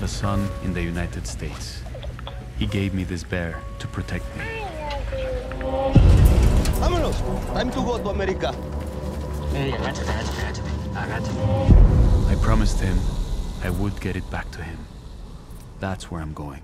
son in the United States. He gave me this bear to protect me. Vámonos! Time to go to America. I promised him I would get it back to him. That's where I'm going.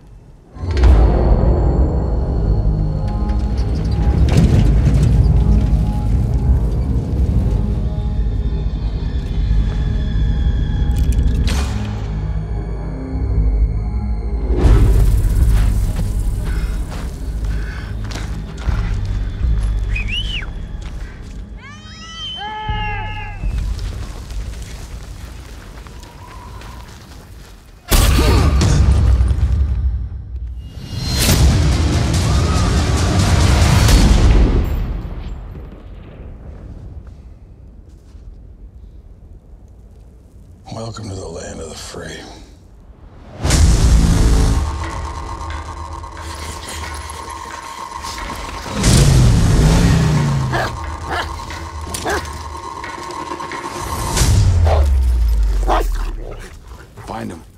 Welcome to the land of the free. Find him.